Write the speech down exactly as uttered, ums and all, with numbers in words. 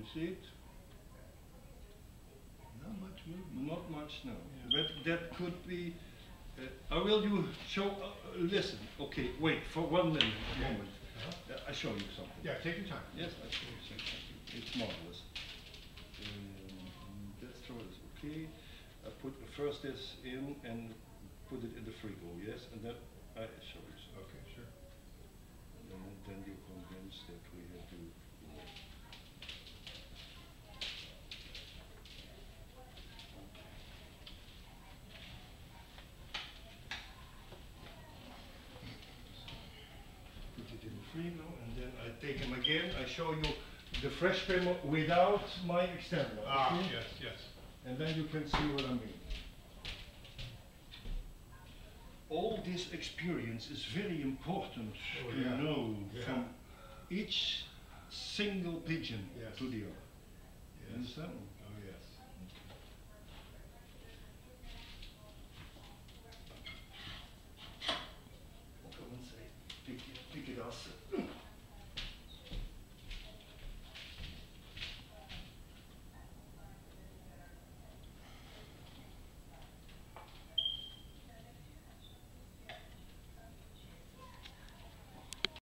see it? Not much movement. Not much, no. Yeah. But that could be. Uh, I will do show. Uh, uh, listen. Okay, wait for one minute. A Okay. moment. Uh-huh. Uh, I show you something. Yeah, take your time. Yes, I show you something. It's marvelous. Um, that's true. Okay. I put first this in and put it in the frigo. Yes, and then I show you something. Okay, sure. And then, then you're convinced that we have to. You know, put it in the frigo, and then I take them again. I show you the fresh cream without my extender. Ah, okay? yes, yes. And then you can see what I mean. All this experience is very important Oh, to yeah. know Yeah. from each single pigeon Yes. to the other. You Yes. understand?